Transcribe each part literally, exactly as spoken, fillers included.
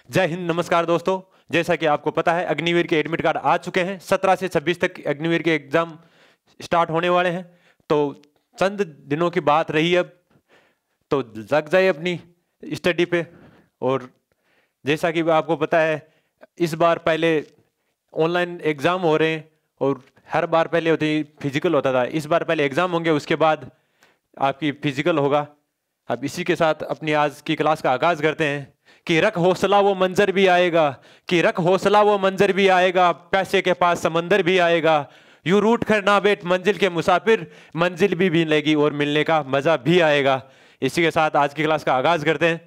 जय हिंद, नमस्कार दोस्तों। जैसा कि आपको पता है, अग्निवीर के एडमिट कार्ड आ चुके हैं। सत्रह से छब्बीस तक अग्निवीर के एग्जाम स्टार्ट होने वाले हैं। तो चंद दिनों की बात रही अब, तो लग जाए अपनी स्टडी पे। और जैसा कि आपको पता है, इस बार पहले ऑनलाइन एग्जाम हो रहे हैं और हर बार पहले होती फिजिकल होता था। इस बार पहले एग्जाम होंगे, उसके बाद आपकी फिजिकल होगा। अब इसी के साथ अपनी आज की क्लास का आगाज करते हैं कि रख हौसला वो मंजर भी आएगा, कि रख हौसला वो मंजर भी आएगा, पैसे के पास समंदर भी आएगा। यू रूट कर ना बैठ मंजिल के मुसाफिर, मंजिल भी मिलेगी और मिलने का मजा भी आएगा। इसी के साथ आज की क्लास का आगाज करते हैं।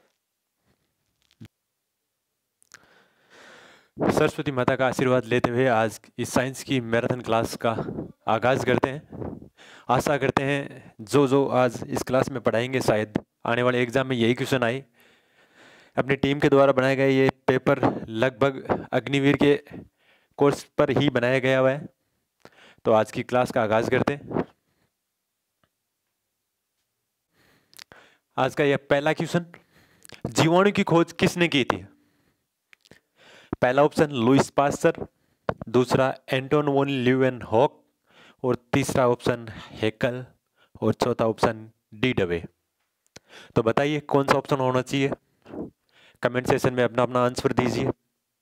सरस्वती माता का आशीर्वाद लेते हुए आज इस साइंस की मैराथन क्लास का आगाज करते हैं। आशा करते हैं जो जो आज इस क्लास में पढ़ाएंगे शायद आने वाले एग्जाम में यही क्वेश्चन आए। अपनी टीम के द्वारा बनाया गया ये पेपर लगभग अग्निवीर के कोर्स पर ही बनाया गया हुआ है। तो आज की क्लास का आगाज करते हैं। आज का यह पहला क्वेश्चन, जीवाणु की खोज किसने की थी? पहला ऑप्शन लुईस पास्चर, दूसरा एंटोन वोन ल्यूवेनहॉक, और तीसरा ऑप्शन हेकल, और चौथा ऑप्शन डी डवे। तो बताइए कौन सा ऑप्शन होना चाहिए? कमेंट सेशन में अपना अपना आंसर दीजिए।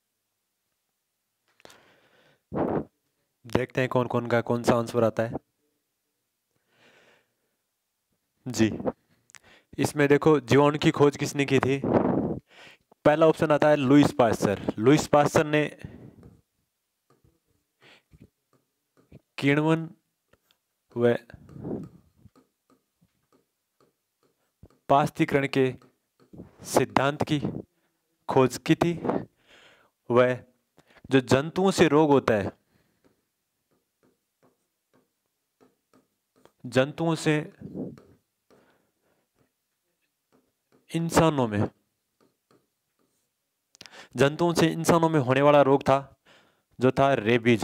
देखते हैं कौन कौन का कौन सा आंसर आता है। जी, इसमें देखो जीवाणु की खोज किसने की थी। पहला ऑप्शन आता है लुईस पास्चर। लुईस पास्चर ने किण्वन व पास्तीकरण के सिद्धांत की खोज की थी। वह जो जंतुओं से रोग होता है, जंतुओं से इंसानों में जंतुओं से इंसानों में होने वाला रोग था जो था रेबीज।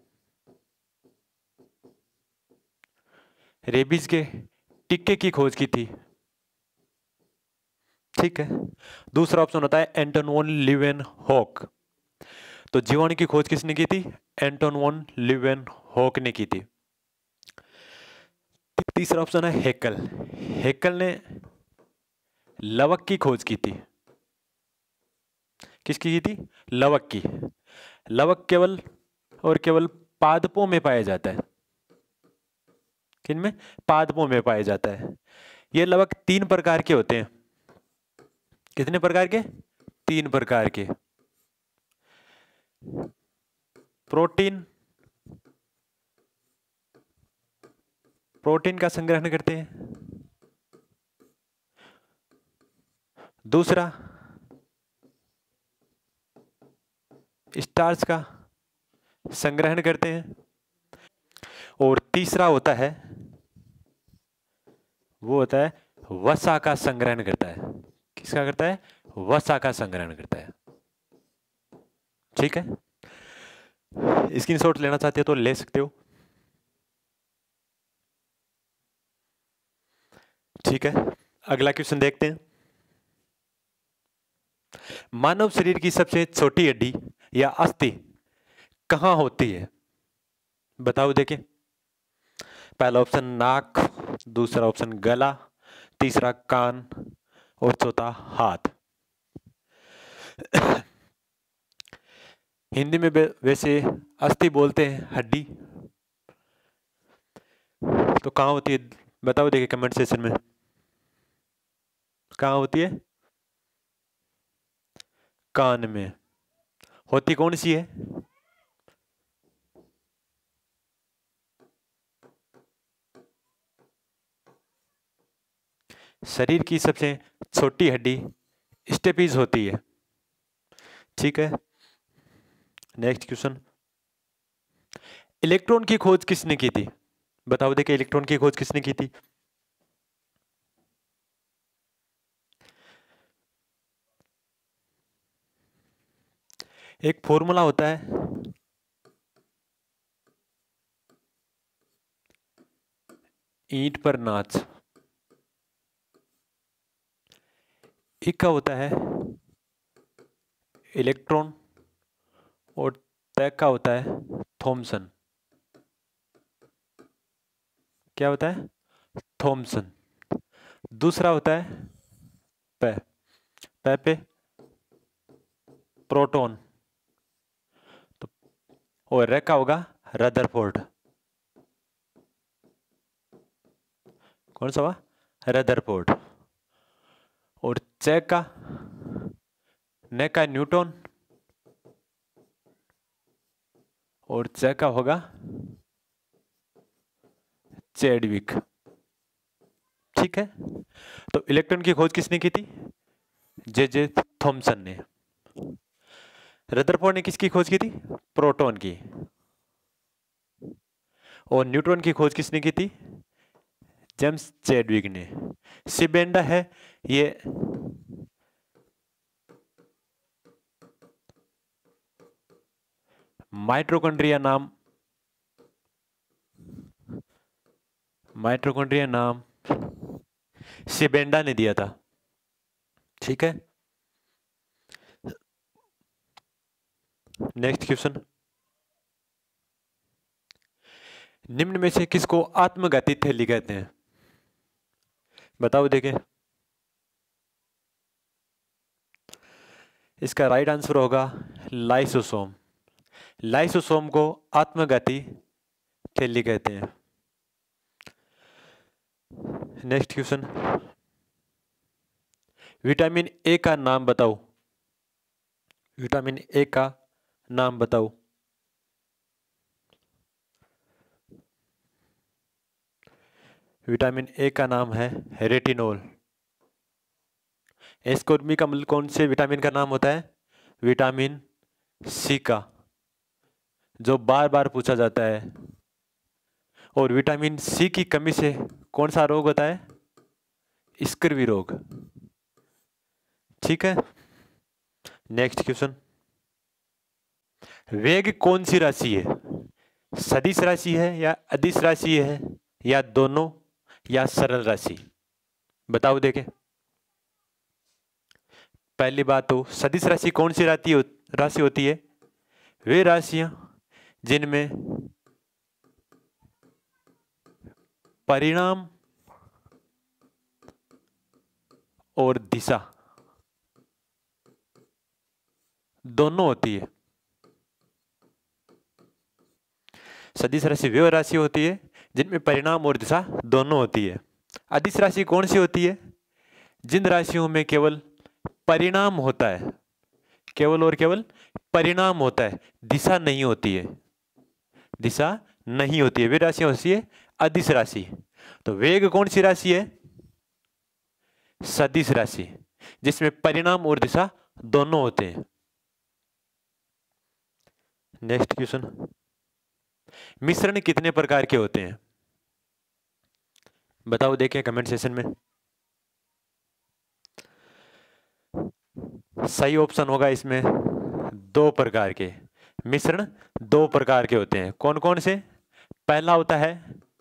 रेबीज के टीके की खोज की थी। ठीक है। दूसरा ऑप्शन होता है एंटोन वोन ल्यूवेनहॉक। तो जीवाणु की खोज किसने की थी? एंटोन वोन ल्यूवेनहॉक ने की थी। तीसरा ऑप्शन है हेकल। हेकल ने लवक की खोज की थी। किसकी की थी? लवक की। लवक केवल और केवल पादपों में पाया जाता है। किनमें? पादपों में पाया जाता है। ये लवक तीन प्रकार के होते हैं। कितने प्रकार के? तीन प्रकार के। प्रोटीन प्रोटीन का संग्रहण करते हैं। दूसरा स्टार्च का संग्रहण करते हैं। और तीसरा होता है, वो होता है वसा का संग्रहण करता है। किसका करता है? वसा का संग्रहण करता है। ठीक है। स्क्रीनशॉट लेना चाहते हो तो ले सकते हो। ठीक है, अगला क्वेश्चन देखते हैं। मानव शरीर की सबसे छोटी हड्डी या अस्थि कहां होती है? बताओ देखें। पहला ऑप्शन नाक, दूसरा ऑप्शन गला, तीसरा कान, और चौथा हाथ। हिंदी में वैसे अस्थि बोलते हैं हड्डी। तो कहां होती है? बताओ देखिए कमेंट सेशन में, कहां होती है? कान में। होती कौन सी है? शरीर की सबसे छोटी हड्डी स्टेपीज होती है। ठीक है। नेक्स्ट क्वेश्चन, इलेक्ट्रॉन की खोज किसने की थी? बताओ देखिए इलेक्ट्रॉन की खोज किसने की थी? एक फॉर्मूला होता है, ईंट पर नाच। एक का होता है इलेक्ट्रॉन और तय का होता है थॉमसन। क्या होता है? थॉमसन। दूसरा होता है पे पे पे प्रोटॉन। तो और रे का होगा रदरफोर्ड। कौन सा हुआ? रदरफोर्ड। और चेक का ने का न्यूटन और चेक का होगा चैडविक। ठीक है, तो इलेक्ट्रॉन की खोज किसने की थी? जे जे थॉमसन ने। रदरफोर्ड ने किसकी खोज की थी? प्रोटॉन की। और न्यूट्रॉन की खोज किसने की थी? जेम्स चैडविक ने। सिबेंडा है ये माइटोकॉन्ड्रिया नाम माइटोकॉन्ड्रिया नाम सिबेंडा ने दिया था। ठीक है, नेक्स्ट क्वेश्चन। निम्न में से किसको आत्मघाती थैली कहते हैं? बताओ देखें। इसका राइट आंसर होगा लाइसोसोम। लाइसोसोम को आत्मघाती थैली कहते हैं। Next question. विटामिन ए का नाम बताओ। विटामिन ए का नाम बताओ। विटामिन ए का नाम है रेटिनोल। एस्कोर्बी का मतलब कौन से विटामिन का नाम होता है? विटामिन सी का, जो बार बार पूछा जाता है। और विटामिन सी की कमी से कौन सा रोग होता है? स्कर्वी रोग। ठीक है, नेक्स्ट क्वेश्चन। वेग कौन सी राशि है? सदिश राशि है या अदिश राशि है या दोनों या सरल राशि? बताओ देखें। पहली बात तो सदिश राशि कौन सी राशि हो, राशि होती है? वे राशियां जिनमें परिणाम और दिशा दोनों होती है। सदिश राशि वे राशि होती है जिनमें परिणाम और दिशा दोनों होती है। अदिश राशि कौन सी होती है? जिन राशियों में केवल परिणाम होता है, केवल और केवल परिणाम होता है, दिशा नहीं होती है। दिशा नहीं होती है, वे राशियां होती है अदिश राशि। तो वेग कौन सी राशि है? सदिश राशि, जिसमें परिणाम और दिशा दोनों होते हैं। Next question. मिश्रण कितने प्रकार के होते हैं? बताओ देखें कमेंट सेशन में। सही ऑप्शन होगा इसमें दो प्रकार के। मिश्रण दो प्रकार के होते हैं। कौन कौन से? पहला होता है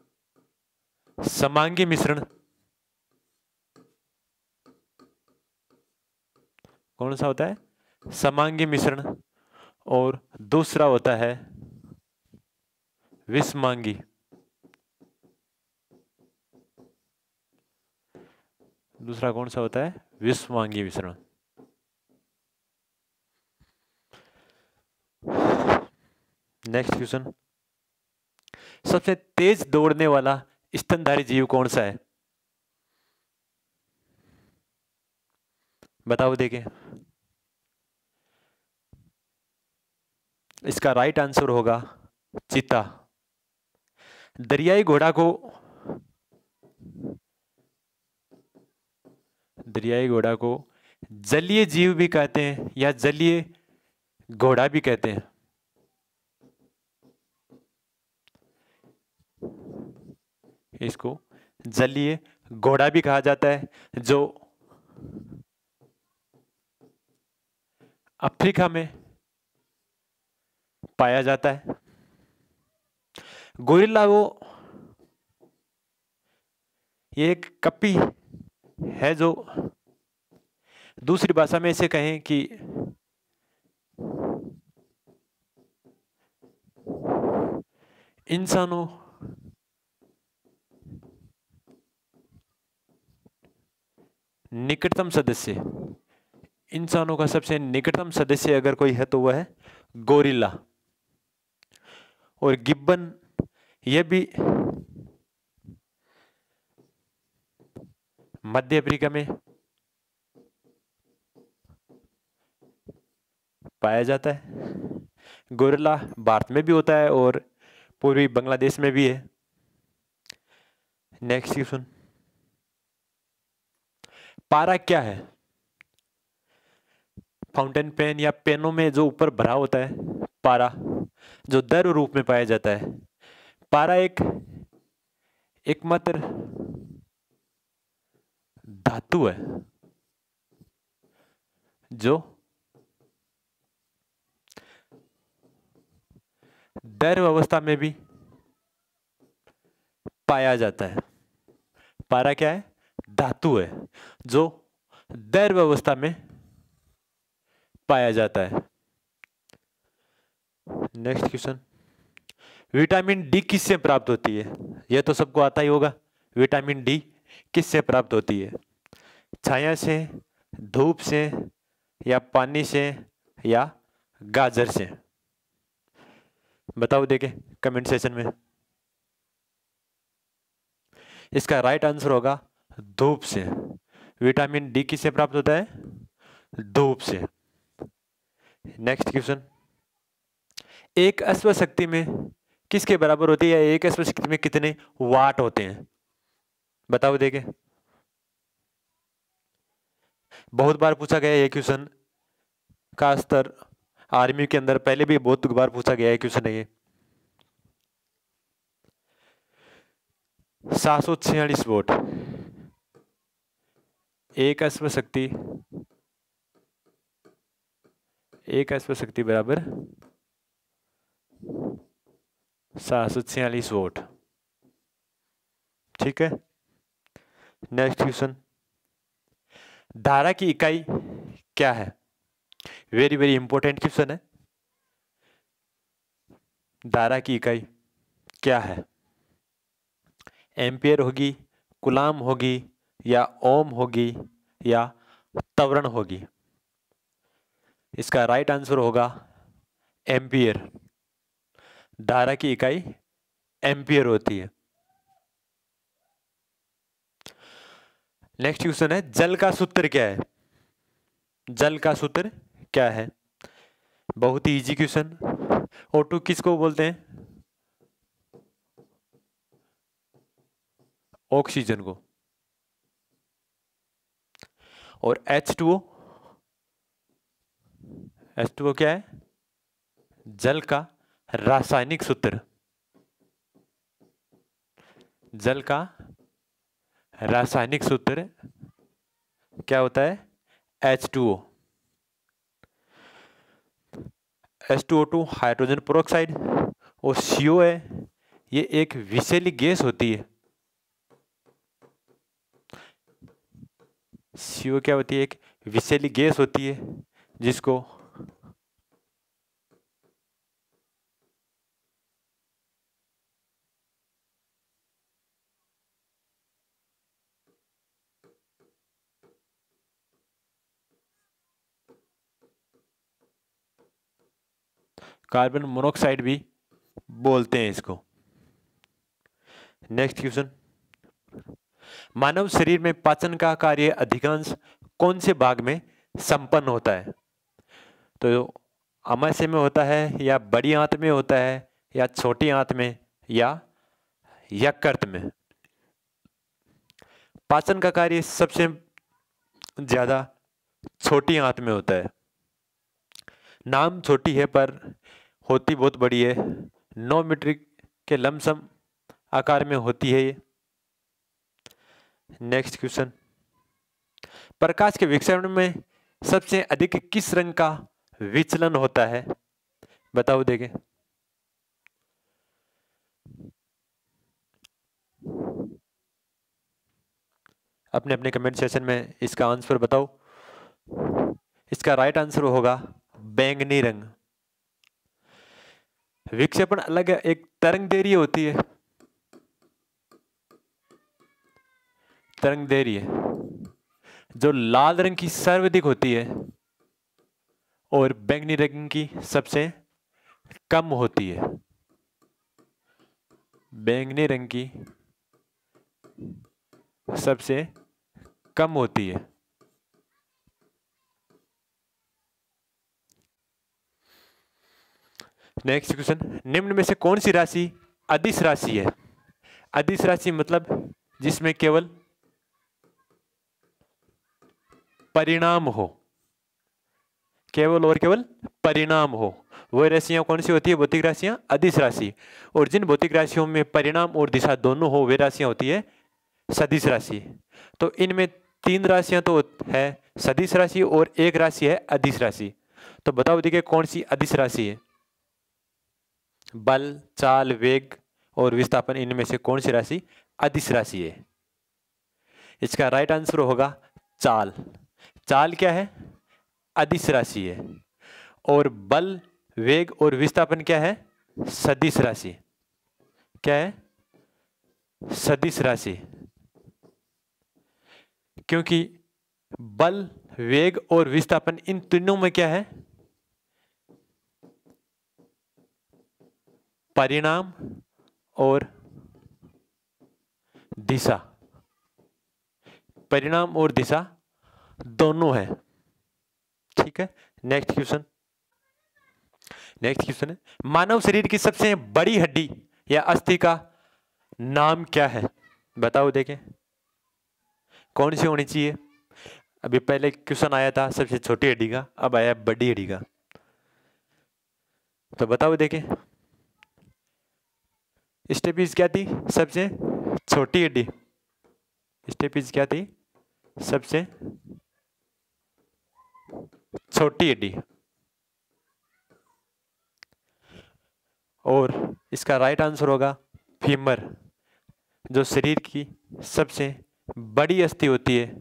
समांगी मिश्रण। कौन सा होता है? समांगी मिश्रण। और दूसरा होता है विषमांगी। दूसरा कौन सा होता है? विषमांगी मिश्रण। Next question. सबसे तेज दौड़ने वाला स्तनधारी जीव कौन सा है? बताओ देखें। इसका राइट आंसर होगा चीता। दरियाई घोड़ा को दरियाई घोड़ा को जलीय जीव भी कहते हैं या जलीय घोड़ा भी कहते हैं। इसको जलीय घोड़ा भी कहा जाता है, जो अफ्रीका में पाया जाता है। गोरिल्ला वो ये एक कपी है, जो दूसरी भाषा में इसे कहें कि इंसानों निकटतम सदस्य, इंसानों का सबसे निकटतम सदस्य अगर कोई है तो वह है गोरिल्ला। और गिब्बन, यह भी मध्य अफ्रीका में पाया जाता है। गोरिल्ला भारत में भी होता है और पूर्वी बांग्लादेश में भी है। नेक्स्ट क्वेश्चन, पारा क्या है? फाउंटेन पेन या पेनों में जो ऊपर भरा होता है पारा, जो द्रव रूप में पाया जाता है। पारा एक एकमात्र धातु है जो द्रव अवस्था में भी पाया जाता है। पारा क्या है? धातु है जो द्रव अवस्था में पाया जाता है। नेक्स्ट क्वेश्चन, विटामिन डी किससे प्राप्त होती है? यह तो सबको आता ही होगा। विटामिन डी किससे प्राप्त होती है? छाया से, धूप से, या पानी से, या गाजर से? बताओ देखे कमेंट सेशन में। इसका राइट आंसर होगा धूप से। विटामिन डी किससे प्राप्त होता है? धूप से। नेक्स्ट क्वेश्चन, एक अश्व शक्ति में किसके बराबर होती है? एक अश्व शक्ति में कितने वाट होते हैं? बताओ देखे। बहुत बार पूछा गया ये क्वेश्चन का स्तर आर्मी के अंदर, पहले भी बहुत बार पूछा गया है क्वेश्चन है ये। सात सौ छियालीस वोट। एक अश्व शक्ति एक अश्व शक्ति बराबर सात सौ छियालीस वोट। ठीक है। नेक्स्ट क्वेश्चन, धारा की इकाई क्या है? वेरी वेरी इंपॉर्टेंट क्वेश्चन है। धारा की इकाई क्या है? एम्पियर होगी, कुलाम होगी, या ओम होगी, या त्वरण होगी? इसका राइट आंसर होगा एम्पियर। धारा की इकाई एम्पियर होती है। नेक्स्ट क्वेश्चन है, जल का सूत्र क्या है? जल का सूत्र क्या है? बहुत ही इजी क्वेश्चन। ओ टू किसको बोलते हैं? ऑक्सीजन को। और H two O, H two O क्या है? जल का रासायनिक सूत्र। जल का रासायनिक सूत्र क्या होता है? H two O. H two O two hydrogen peroxide, और सी ओ है ये एक विषैली गैस होती है। सी ओ क्या होती है? एक विषैली गैस होती है जिसको कार्बन मोनोऑक्साइड भी बोलते हैं इसको। नेक्स्ट क्वेश्चन, मानव शरीर में पाचन का कार्य अधिकांश कौन से भाग में संपन्न होता है? तो आमाशय में होता है, या बड़ी आंत में होता है, या छोटी आंत में, या यकृत में? पाचन का कार्य सबसे ज्यादा छोटी आंत में होता है। नाम छोटी है पर होती बहुत बड़ी है। नौ मीटर के लमसम आकार में होती है ये। नेक्स्ट क्वेश्चन, प्रकाश के विक्षेपण में सबसे अधिक किस रंग का विचलन होता है? बताओ देखें। अपने अपने कमेंट सेशन में इसका आंसर बताओ। इसका राइट आंसर होगा बैंगनी रंग। विक्षेपण अलग है, एक तरंग दैर्घ्य होती है, तरंग दैर्घ्य जो लाल रंग की सर्वाधिक होती है और बैंगनी रंग की सबसे कम होती है। बैंगनी रंग की सबसे कम होती है। नेक्स्ट क्वेश्चन, निम्न में से कौन सी राशि अदिश राशि है? अदिश राशि मतलब जिसमें केवल परिणाम हो, केवल और केवल परिणाम हो, वह राशियां कौन सी होती है? भौतिक राशियां अदिश राशि। और जिन भौतिक राशियों में परिणाम और दिशा दोनों हो वे राशियां होती है सदिश राशि। तो इनमें तीन राशियां तो है सदिश राशि और एक राशि है अदिश राशि। तो बताओ देखिए कौन सी अदिश राशि है? बल, चाल, वेग और विस्थापन, इनमें से कौन सी राशि अदिश राशि है? इसका राइट आंसर होगा चाल। चाल क्या है? अदिश राशि है। और बल, वेग और विस्थापन क्या है? सदिश राशि। क्या है? सदिश राशि। क्योंकि बल, वेग और विस्थापन इन तीनों में क्या है? परिणाम और दिशा, परिणाम और दिशा दोनों है। ठीक है, नेक्स्ट क्वेश्चन। नेक्स्ट क्वेश्चन है, मानव शरीर की सबसे बड़ी हड्डी या अस्थि का नाम क्या है? बताओ देखें कौन सी होनी चाहिए। अभी पहले क्वेश्चन आया था सबसे छोटी हड्डी का, अब आया बड़ी हड्डी का। तो बताओ देखें स्टेपीज क्या थी? सबसे छोटी हड्डी। स्टेपीज क्या थी? सबसे छोटी हड्डी। और इसका राइट आंसर होगा फीमर, जो शरीर की सबसे बड़ी अस्थि होती है।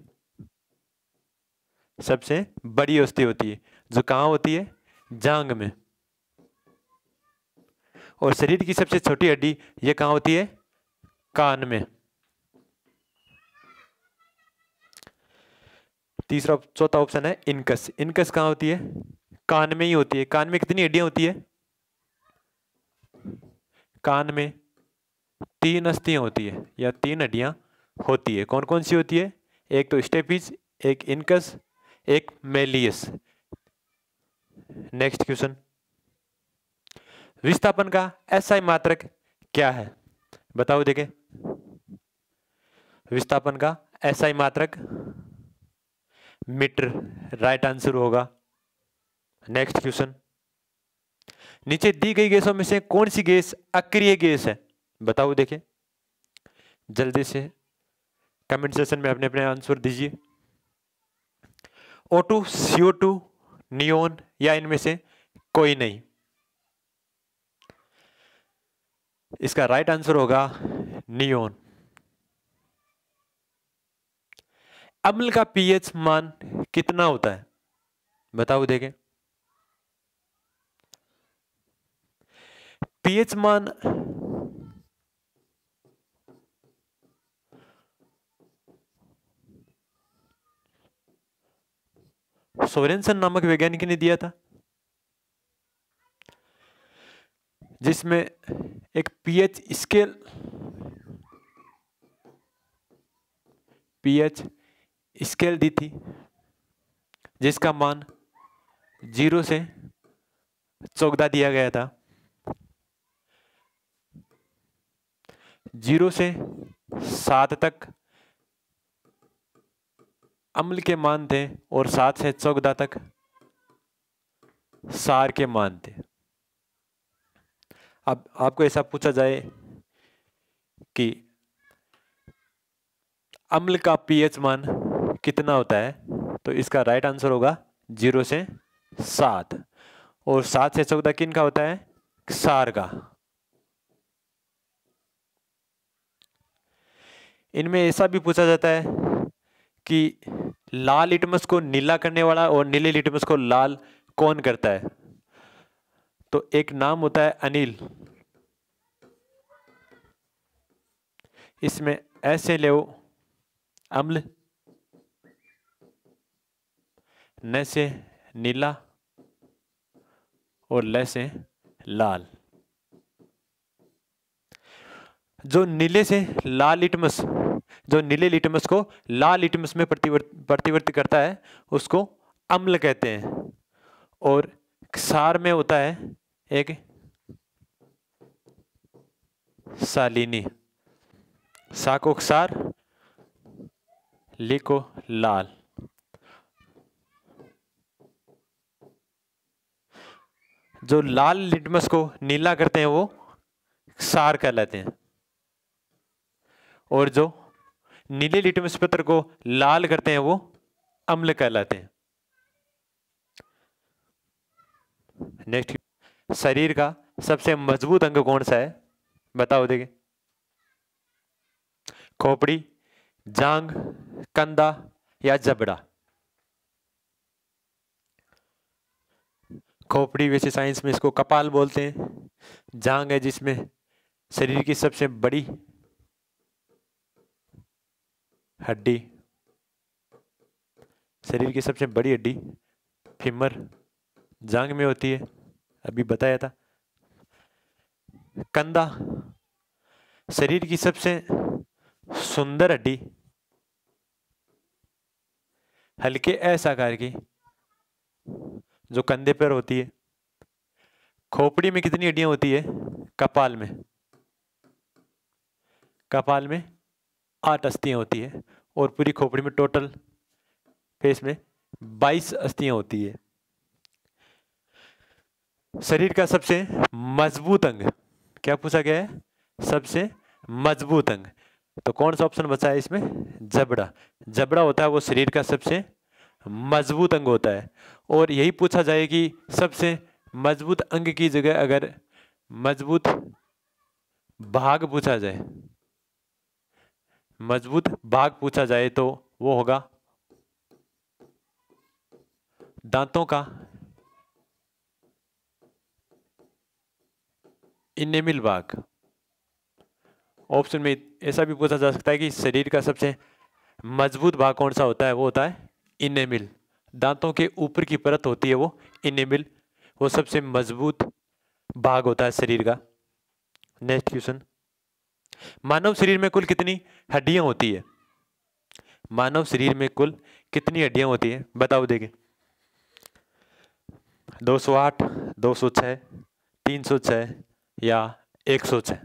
सबसे बड़ी अस्थि होती है जो कहाँ होती है? जांघ में। और शरीर की सबसे छोटी हड्डी ये कहाँ होती है? कान में। तीसरा चौथा ऑप्शन है इनकस। इनकस कहाँ होती है? कान में ही होती है। कान में कितनी हड्डियां होती है? कान में तीन अस्थियां होती है या तीन हड्डियां होती है। कौन कौन सी होती है? एक तो स्टेपिज, एक इनकस, एक मेलियस। नेक्स्ट क्वेश्चन, विस्थापन का एसआई मात्रक क्या है? बताओ देखें विस्थापन का एसआई मात्रक मीटर, राइट आंसर होगा। नेक्स्ट क्वेश्चन, नीचे दी गई गैसों में से कौन सी गैस अक्रिय गैस है? बताओ देखें जल्दी से कमेंट सेक्शन में अपने अपने आंसर दीजिए। O two, C O two, neon या इनमें से कोई नहीं। इसका राइट आंसर होगा नियोन। अम्ल का पीएच मान कितना होता है? बताओ देखें पीएच मान सोरेनसन नामक वैज्ञानिक ने दिया था, जिसमें एक पीएच स्केल पीएच स्केल दी थी जिसका मान जीरो से चौदह दिया गया था। जीरो से सात तक अम्ल के मान थे और सात से चौदह तक सार के मान थे। अब आपको ऐसा पूछा जाए कि अम्ल का पीएच मान कितना होता है, तो इसका राइट आंसर होगा जीरो से सात, और सात से चौदह किन का होता है? सार का। इनमें ऐसा भी पूछा जाता है कि लाल लिटमस को नीला करने वाला और नीले लिटमस को लाल कौन करता है? तो एक नाम होता है अनिल, इसमें ऐसे ले अम्ल, न से नीला और ल से लाल। जो नीले से लाल लिटमस, जो नीले लिटमस को लाल लिटमस में प्रतिवर्त प्रतिवर्तित करता है उसको अम्ल कहते हैं। और क्षार में होता है एक सालिनी, सा को क्षार, ली को लाल। जो लाल लिटमस को नीला करते हैं वो क्षार कहलाते हैं, और जो नीले लिटमस पत्र को लाल करते हैं वो अम्ल कहलाते हैं। नेक्स्ट, शरीर का सबसे मजबूत अंग कौन सा है? बताओ देखिए। खोपड़ी, जांग, कंधा या जबड़ा? खोपड़ी वैसे साइंस में इसको कपाल बोलते हैं। जांग है जिसमें शरीर की सबसे बड़ी हड्डी, शरीर की सबसे बड़ी हड्डी फीमर जांग में होती है, अभी बताया था। कंधा, शरीर की सबसे सुंदर हड्डी, हल्के एस आकार की जो कंधे पर होती है। खोपड़ी में कितनी हड्डियां होती है? कपाल में, कपाल में आठ अस्थियां होती है, और पूरी खोपड़ी में टोटल फेस में बाईस अस्थियां होती है। शरीर का सबसे मजबूत अंग, क्या पूछा गया है? सबसे मजबूत अंग, तो कौन सा ऑप्शन बचा है इसमें? जबड़ा। जबड़ा होता है वो शरीर का सबसे मजबूत अंग होता है। और यही पूछा जाए कि सबसे मजबूत अंग की जगह अगर मजबूत भाग पूछा जाए, मजबूत भाग पूछा जाए तो वो होगा दांतों का इनेमिल भाग। ऑप्शन में ऐसा भी पूछा जा सकता है कि शरीर का सबसे मजबूत भाग कौन सा होता है? वो होता है इनेमिल। दांतों के ऊपर की परत होती है वो इनेमिल, वो सबसे मजबूत भाग होता है शरीर का। नेक्स्ट क्वेश्चन, मानव शरीर में कुल कितनी हड्डियां होती है? मानव शरीर में कुल कितनी हड्डियां होती है? बताओ देखिए। दो सौ आठ, दो सौ छह, तीन सौ छह या एक सौ छह?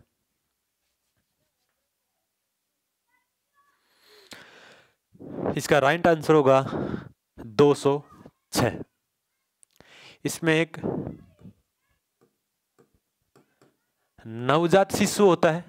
इसका राइट आंसर होगा दो सौ छह। इसमें एक नवजात शिशु होता है,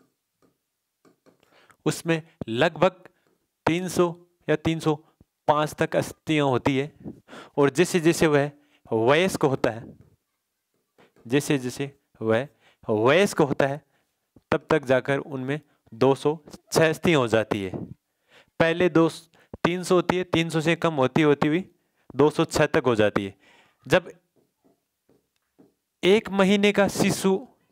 उसमें लगभग तीन सौ या तीन सौ पाँच तक अस्थियां होती है, और जैसे जैसे वह वयस्क होता है, जैसे जैसे वह वयस्क होता है तब तक जाकर उनमें दो सौ छह अस्थियां हो जाती है। पहले दो तीन सौ होती है, तीन सौ से कम होती होती हुई दो सौ छह तक हो जाती है। जब एक महीने का शिशु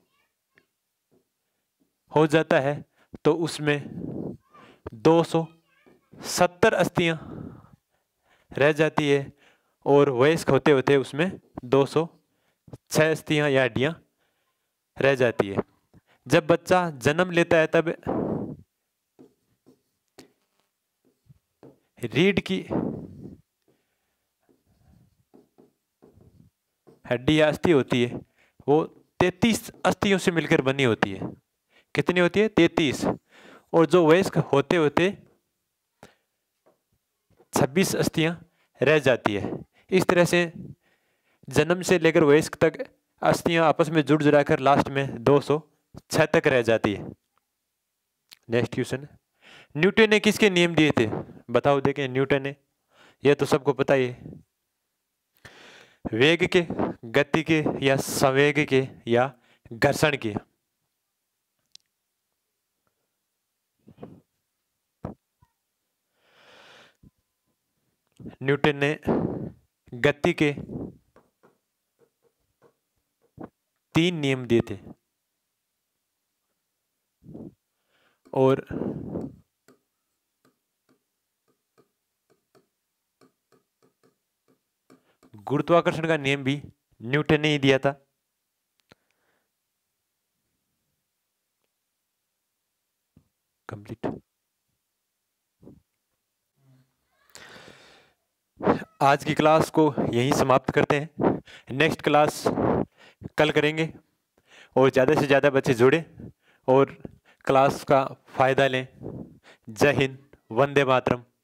हो जाता है तो उसमें दो सौ सत्तर अस्थियां रह जाती है, और वयस्क होते होते उसमें दो सौ छह अस्थियां या हड्डियां रह जाती है। जब बच्चा जन्म लेता है तब रीढ़ की हड्डी या अस्थि होती है वो तैतीस अस्थियों से मिलकर बनी होती है। कितनी होती है? तैतीस। और जो वयस्क होते होते छब्बीस अस्थियां रह जाती है। इस तरह से जन्म से लेकर वयस्क तक अस्थियां आपस में जुड़ जुड़ाकर लास्ट में दो सौ छह तक रह जाती है। नेक्स्ट क्वेश्चन, न्यूटन ने किसके नियम दिए थे? बताओ देखें। न्यूटन ने, यह तो सबको पता ही है, वेग के, गति के या संवेग के या घर्षण के? न्यूटन ने गति के तीन नियम दिए थे, और गुरुत्वाकर्षण का नियम भी न्यूटन ने ही दिया था। कंप्लीट। आज की क्लास को यहीं समाप्त करते हैं। नेक्स्ट क्लास कल करेंगे और ज़्यादा से ज़्यादा बच्चे जुड़े और क्लास का फ़ायदा लें। जय हिंद, वंदे मातरम।